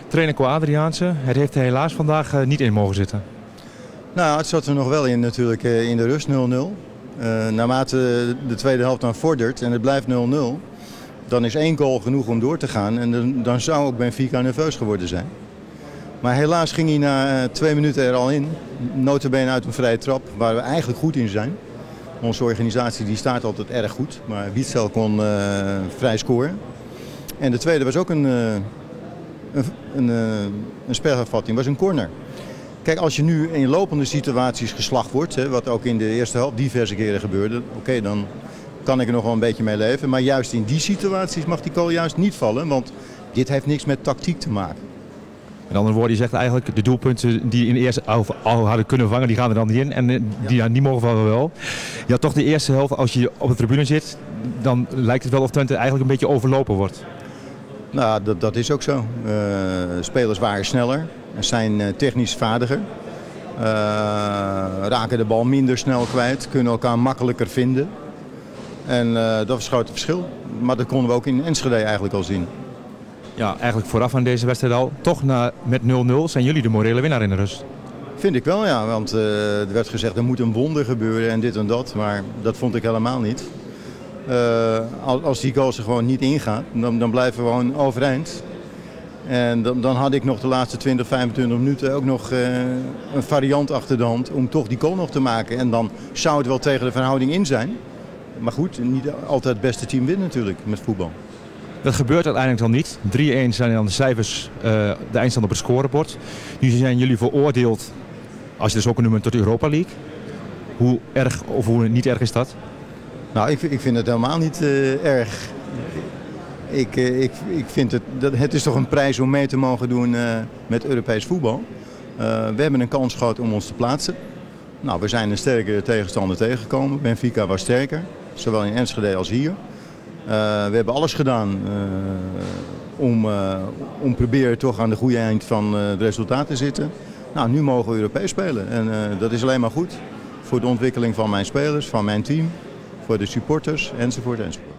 Trainer Ko Adriaanse, het heeft er helaas vandaag niet in mogen zitten. Nou, het zat er nog wel in natuurlijk in de rust 0-0. Naarmate de tweede helft dan vordert en het blijft 0-0, dan is 1 goal genoeg om door te gaan. En dan zou ook Benfica nerveus geworden zijn. Maar helaas ging hij na 2 minuten er al in. Nota bene uit een vrije trap, waar we eigenlijk goed in zijn. Onze organisatie die staat altijd erg goed, maar Witsel kon vrij scoren. En de tweede was ook een spelhervatting, was een corner. Kijk, als je nu in lopende situaties geslacht wordt, hè, wat ook in de eerste helft diverse keren gebeurde, oké, dan kan ik er nog wel een beetje mee leven. Maar juist in die situaties mag die goal juist niet vallen, want dit heeft niks met tactiek te maken. Met andere woorden, je zegt eigenlijk de doelpunten die in de eerste helft al hadden kunnen vangen, die gaan er dan niet in. En die mogen vallen wel. Ja, toch de eerste helft, als je op de tribune zit, dan lijkt het wel of Twente eigenlijk een beetje overlopen wordt. Nou, dat is ook zo. Spelers waren sneller, zijn technisch vaardiger. Raken de bal minder snel kwijt, kunnen elkaar makkelijker vinden. En dat was het grote verschil. Maar dat konden we ook in Enschede eigenlijk al zien. Ja, eigenlijk vooraf aan deze wedstrijd al. Toch met 0-0 zijn jullie de morele winnaar in de rust. Vind ik wel, ja. Want er werd gezegd er moet een wonder gebeuren en dit en dat. Maar dat vond ik helemaal niet. Als die goals er gewoon niet ingaan, dan blijven we gewoon overeind. En dan had ik nog de laatste 20, 25 minuten ook nog een variant achter de hand om toch die goal nog te maken. En dan zou het wel tegen de verhouding in zijn. Maar goed, niet altijd het beste team wint natuurlijk met voetbal. Dat gebeurt uiteindelijk dan niet. 3-1 zijn dan de cijfers, de eindstand op het scorebord. Nu zijn jullie veroordeeld, als je het zo kan noemen, tot de Europa League. Hoe erg of hoe niet erg is dat? Nou, ik vind het helemaal niet erg. Ik vind het is toch een prijs om mee te mogen doen met Europees voetbal. We hebben een kans gehad om ons te plaatsen. Nou, we zijn een sterkere tegenstander tegengekomen. Benfica was sterker, zowel in Enschede als hier. We hebben alles gedaan om proberen toch aan de goede eind van het resultaat te zitten. Nou, nu mogen we Europees spelen en dat is alleen maar goed voor de ontwikkeling van mijn spelers, van mijn team, voor de supporters enzovoort enzovoort.